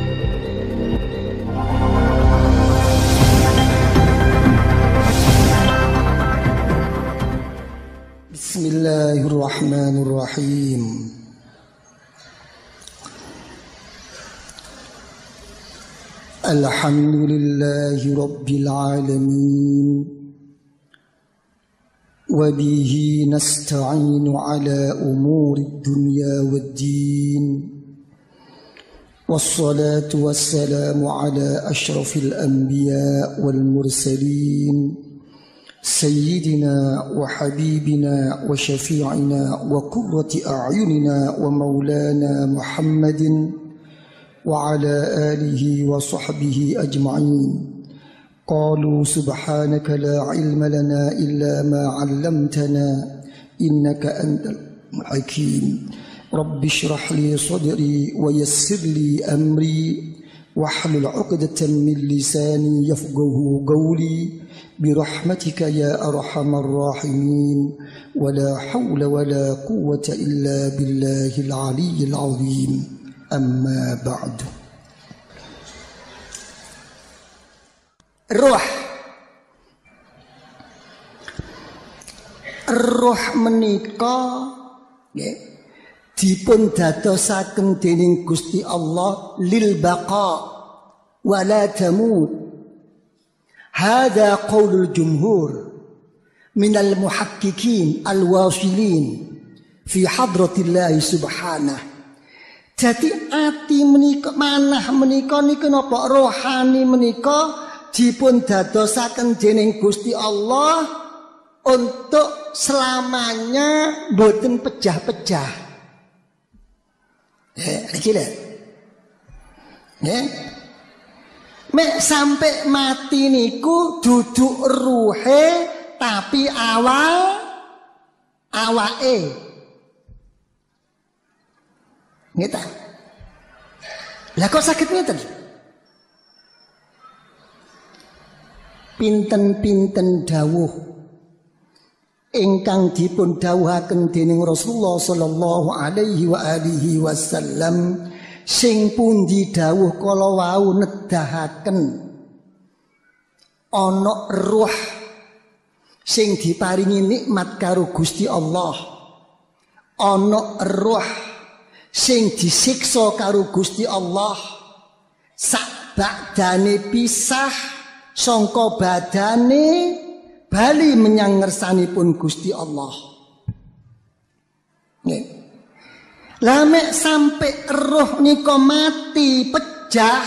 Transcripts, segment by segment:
Bismillahirrahmanirrahim. Alhamdulillahi rabbil alamin. Wa bihi nasta'inu ala umuri dunya waddin. Wassalatu wassalamu ala ashrafil anbiya wal mursalin. سيدنا وحبيبنا وشفيعنا وقرة أعيننا ومولانا محمد وعلى آله وصحبه أجمعين. قالوا سبحانك لا علم لنا إلا ما علمتنا إنك أنت الحكيم. رب اشرح لي صدري ويسر لي أمري واحلل عقدة من لساني يفقه قولي برحمتك يا أرحم الراحمين. ولا حول ولا قوة إلا بالله العلي العظيم. أما بعد. Ruh menika dipun dadosaken dening Gusti Allah lil baqa wa la tamut. Hada qaulul jumhur minal muhaqqiqin al-wasilin fi hadratillah subhanah. Jadi ati menika manah menika niku napa rohani menika dipun dadosaken dening Gusti Allah untuk selamanya boten pecah-pecah. Iki lho. Mek sampai mati niku duduk ruhe tapi awake. Ngeta. Lah kok sakit ngeten? Pinten-pinten dawuh ingkang dipun dawuhaken dening Rasulullah sallallahu alaihi wa alihi wasallam. Sing pundi dawuh kala wau nedahaken ana ruh sing diparingi nikmat karo Gusti Allah, ana ruh sing disiksa karo Gusti Allah, sak badane pisah sangka badane bali menyang ngersanipun Gusti Allah. Nggih. Lamek sampai roh niko mati pecah,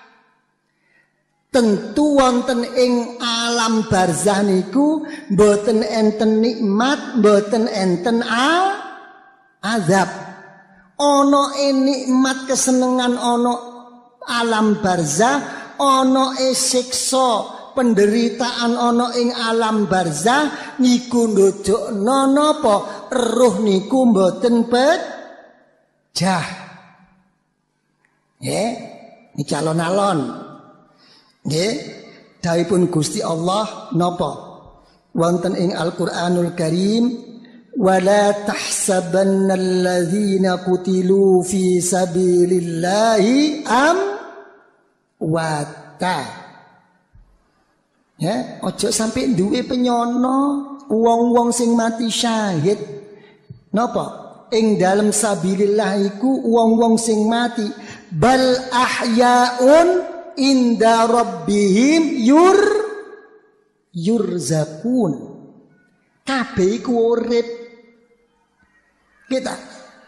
tentu wonten ing alam barzah niku mboten enten nikmat, mboten enten azab. Ono nikmat kesenengan ono alam barzah, ono siksa penderitaan ono ing alam barzah niku ndodokno napa roh niku mboten jah, ini calon-alon, dawuhipun Gusti Allah napa wonten ing Al-Qur'anul Karim, wala tahsabanna alladzina qutilu fi sabilillahi amwata. Ojo sampai duwe penyono wong-wong sing mati syahid. Napa? Ing dalam sabilillah iku wong-wong sing mati bal ahyaun inda rabbihim yurzakun. Kabeh iku urip. Kita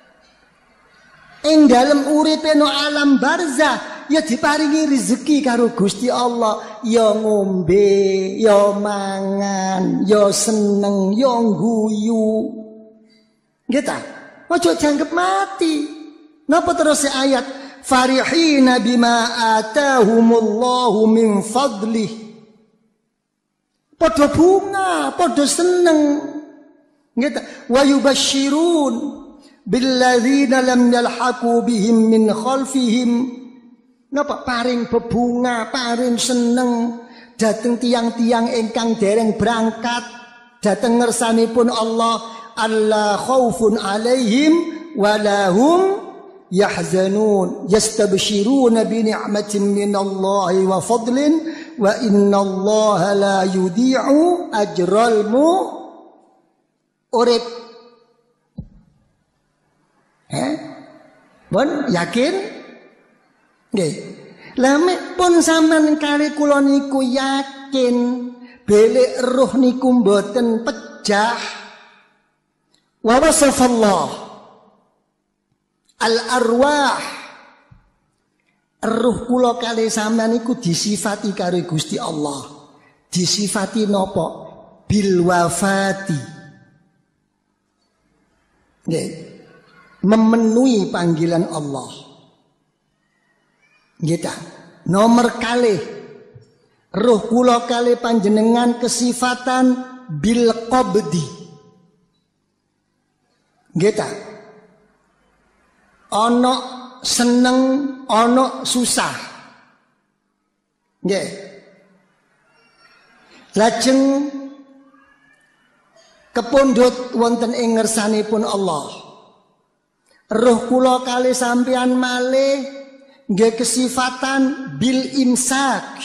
ing dalam uripe no alam barzah ya diparingi rezeki karo Gusti Allah, ya ngombe, ya mangan, ya seneng, ya guyu. Kita ojo dianggap mati. Napa terus ayat farihina bima atahumullahu min fadlih. Padha bunga, padha seneng. Ngeta wa yubasyirun billadzina lam yalhaqu bihim min khalfihim. Napa paring bebunga, paring seneng dhateng tiang-tiang ingkang dereng berangkat dhateng ngersanipun Allah. Allah khaufun alaihim walahum yahzanun yastabshiruna bi ni'matin minallahi wa fadlin wa innallaha la yudhi'u ajral mu'rid. Pun yakin? Nggih. Lah mek pun sampean kali kula niku yakin belik ruh niku mboten pejah. Wa wasafallah al-arwah, ruh kula kali sampean niku disifati karo Gusti Allah. Disifati napa? Bil wafati. Nggih. Memenuhi panggilan Allah. Nggih ta? Nomor kalih ruh kula kali panjenengan kesifatan bil qabdi. Nggih ta? Ana seneng, ana susah. Nggih. Lajeng kepundhut wonten ing ngersanipun Allah. Ruh kula kali sampeyan malih nggih kesifatan bil imsak.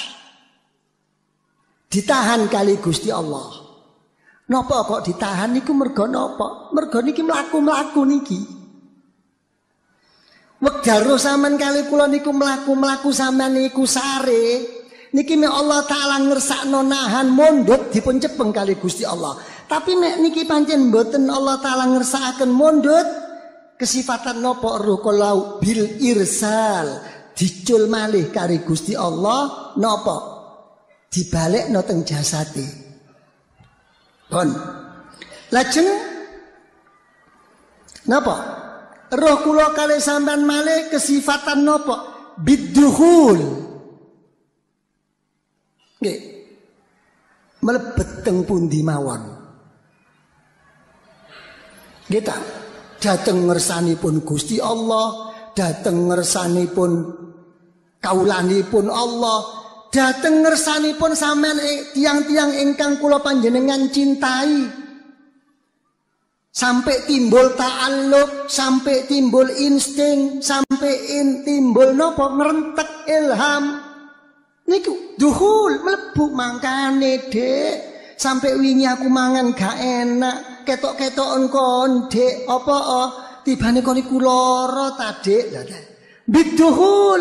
Ditahan kali Gusti Allah. Napa kok ditahan niku mergo napa? Mergo niki mlaku-mlaku niki. Wekdal sampean kali kula niku mlaku-mlaku sampean niku sare. Niki mek Allah taala ngersakno nahan mondhot dipun cepeng kali Gusti Allah. Tapi mek niki pancen mboten Allah taala ngersakaken mondhot. Kesifatan nopo ruh kula bil irsal dicul malih kari Gusti Allah nopo dibalekno teng jasate. Pun lajeng napa ruh kula kali sampean malih kesifatan nopo biduhul. Nggih mlebet teng pundi mawon. Nggih ta? Dateng ngersanipun Gusti Allah, dateng ngersanipun kaulanipun Allah, dateng ngersanipun sampean tiang-tiang ingkang kula panjenengan cintai. Sampai timbul ta'alluq, sampai timbul insting, sampai timbul napa ngrentek ilham. Niku duhul mlebu mangkane, Dek. Sampai wingi aku mangan gak enak, ketok-ketoken kon, Dek, apa tibane kon iku lara ta, Dek? Biduhul.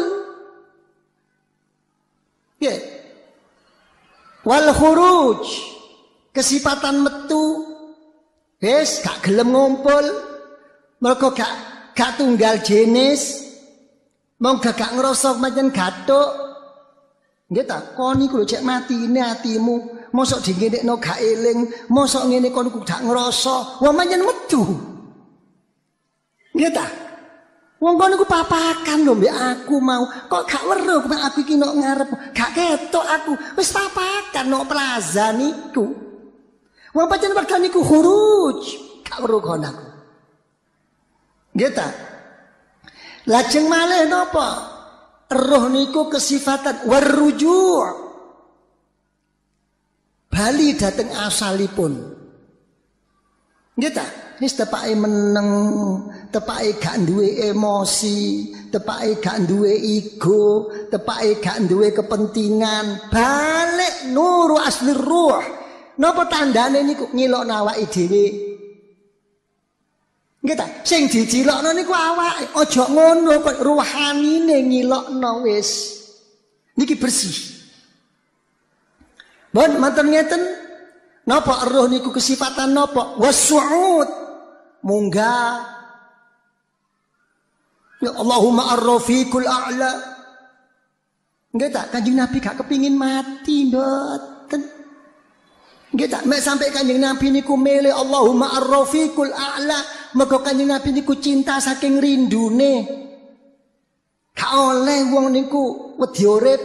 Nggih. Wal khuruj. Kesifatan metu. Wis gak gelem ngumpul. Mergo gak tunggal jenis. Monggo gak ngrasa pancen gathuk. Nggih ta, kon iku lho cek matine atimu. Mosok dingenekno gak eling, mosok ngene kon ku gak ngrasa, wong pancen metu. Nggih ta? Wong kon iku papakan lho mbek aku mau, kok gak weruh aku iki nok ngarep, gak ketok aku, wis papakan nok plaza niku. Wong pancen wekdal niku khuruj, gak weruh kon aku. Nggih ta? Lajeng malih napa? Roh niku kesifatan waruju'. Bali dateng asalipun. Nggih ta? Wis tepake meneng, tepake gak duwe emosi, tepake gak duwe ego, tepake gak duwe kepentingan, balik nuru asli ruh. Napa tandane niku ngilokno awake dhewe? Nggih ta? Sing dijilokno niku awake, aja ngono kok ruhanine ngilokno wis. Niki bersih. Bon manten ngeten napa roh niku kesifatan napa wasu'ud munggah ya Allahumma ar-rafiqul a'la. Nggih tak Kanjeng Nabi gak kepingin mati mboten. Nggih tak mek sampai Kanjeng Nabi niku milih Allahumma ar-rafiqul a'la mergo Kanjeng Nabi niku cinta saking rindune. Gak oleh wong niku wedi urip.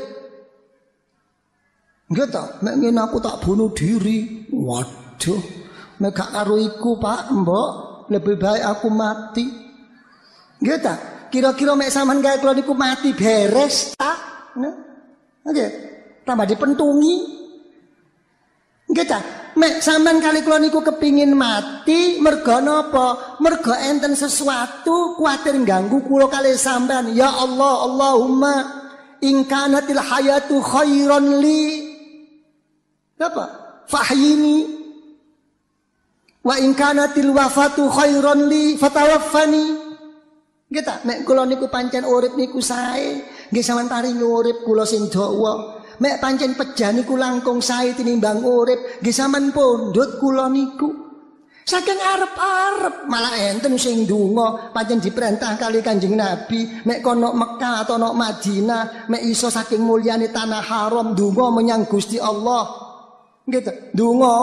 Nggih ta, mek ngene aku tak bunuh diri. Waduh, mek gak karo iku Pak, Mbok, lebih baik aku mati. Nggih ta, kira-kira mek sampean gawe kula niku mati beres ta? Nggih. Tambah dipentungi. Nggih ta? Mek sampean kali kula niku kepingin mati mergo napa? Mergo enten sesuatu kuwatir ganggu kula kali sampean. Ya Allah, Allahumma in kanatil hayatu khairan li. Apa? Fahyini. Wa in kanatil wafatu khairan li fatawaffani. Nggih ta? Mek kula niku pancen urip niku sae, nggih sampean paringi urip kula sing dawa. Mek pancen pejah niku langkung sae tinimbang urip, nggih sampean pundhut kula niku. Saking arep-arep malah enten sing ndonga pancen diperintah kali Kanjeng Nabi, mek kono Mekah atau nok Madinah, mek iso saking mulyane tanah haram ndonga menyang Gusti Allah. Nggih ta? Ndonga.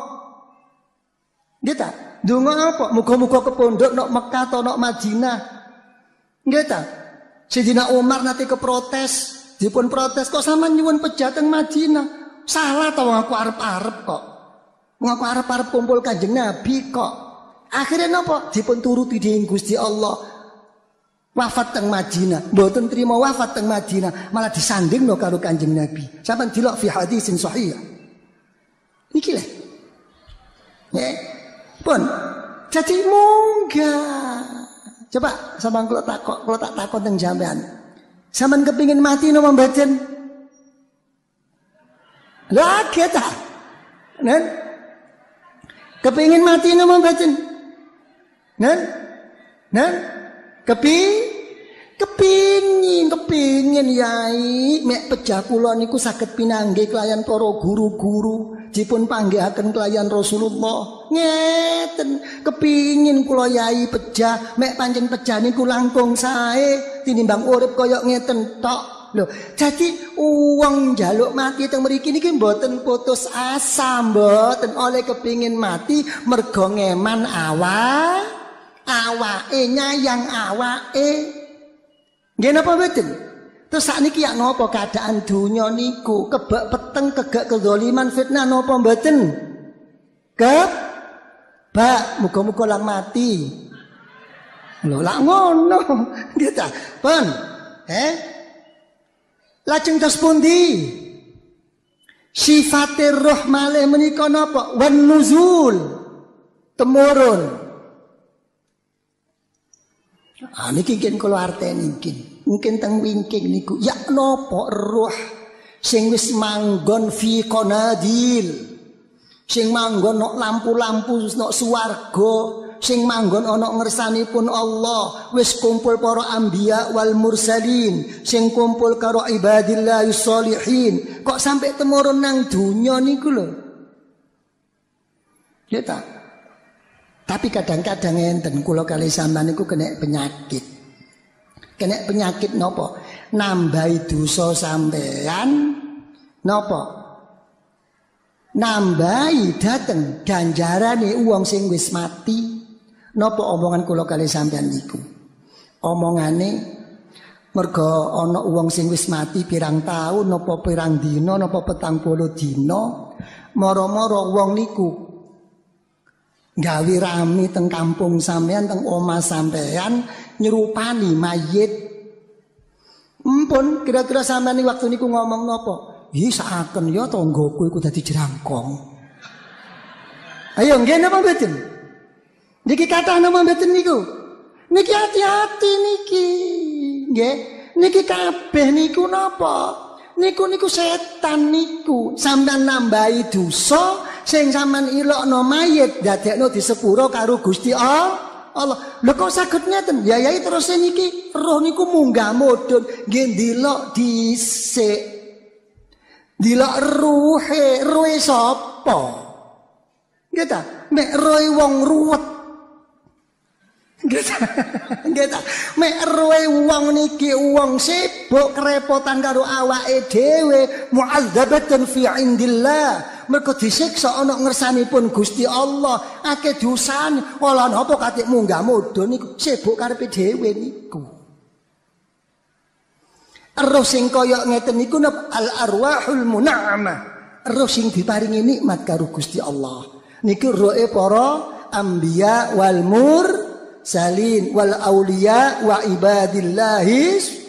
Nggih ta? Ndonga apa? Muga-muga kepondhok nok Mekah atau nok Madinah. Nggih ta? Sayyidina Umar nate keprotes. Dipun protes kok sama nyuwun pejah teng Madinah. Salah to aku arep-arep kok. Wong aku arep-arep kumpul Kanjeng Nabi kok. Akhirnya napa? Dipun turuti dening Gusti Allah. Wafat teng Madinah. Mboten trima wafat teng Madinah, malah disandingno karo Kanjeng Nabi. Sampeyan delok fi hadisin sahih. Iki lho. Nggih. Pun. Jadi munggah. Coba sampeyan kula tak takon teng sampean. Sampeyan kepingin mati napa mboten? Lah kita. Nen? Kepingin mati napa mboten? Nen? Kepingin yai mek pejah kula niku saged pinanggih kelayan para guru-guru dipun panggihaken kelayan Rasulullah. Ngeten, kepingin kula yai pejah mek pancen pejah niku langkung sae tinimbang urip kaya ngeten tok. Lho, jadi wong njaluk mati teng mriki niki mboten putus asa, mboten oleh kepingin mati mergo ngeman awake nyayang awake. Nggih napa mboten? Terus sakniki yak napa keadaan donya niku kebak peteng kegak kezaliman fitnah napa mboten? Bak muga-muga lang mati. Lho lak ngono. Nggih ta? Pun. Lajeng tos pundi? Sifatir ruh malih menika napa? Wan nuzul. Temurun. Niki nggih kula arteni nggih. Mungkin teng wingking niku ya napa ruh sing wis manggon fi qanadil, sing manggon nok lampu-lampu nok swarga, sing manggon ana ngersanipun Allah, wis kumpul para anbiya wal mursalin, sing kumpul karo ibadillah sholihin, kok sampai temurun nang dunya niku lho. Ya ta? Tapi kadang-kadang enten kula kali sampean niku kena penyakit. Kena penyakit nopo? Nambahi dosa sampean nopo? Nambahi dateng ganjarane wong sing wis mati. Nopo omongan kula kali sampean niku? Omongane mergo ana wong sing wis mati pirang taun napa pirang dina napa 40 dina, mara-mara wong niku gawe rame teng kampung sampean, teng omah sampean, nyerupani mayit. Empun, kira-kira sampean waktu niku ngomong napa? Ih, saken ya tanggaku iku dadi jerangkong. Ayo nggih napa mboten? Niki kathah napa mboten niku? Niki hati-hati niki. Nggih, niki kabeh niku napa? Niku setan niku. Sampean nambahi dosa sing sampean ilokno mayit dadekno disepuro karo Gusti Allah. Lho kok saged ngeten? Ya yai terus niki roh niku munggah mudhun nggih ndelok dhisik. Ndelok ruhe sapa? Nggih ta? Mek rohe wong ruwet. Nggih ta? Mek rohe wong niki wong sibuk kerepotan karo awake dhewe, mu'adzabatan fi indillah. Mergo disiksa ana ngersanipun Gusti Allah, akeh dosane. Ola napa katik munggah mudhun niku sibuk karepe dhewe niku. Roh sing kaya ngeten niku al arwahul mun'amah. Roh sing diparingi nikmat karo Gusti Allah. Niku rohe para anbiya wal mursalin wal auliya wa ibadillahis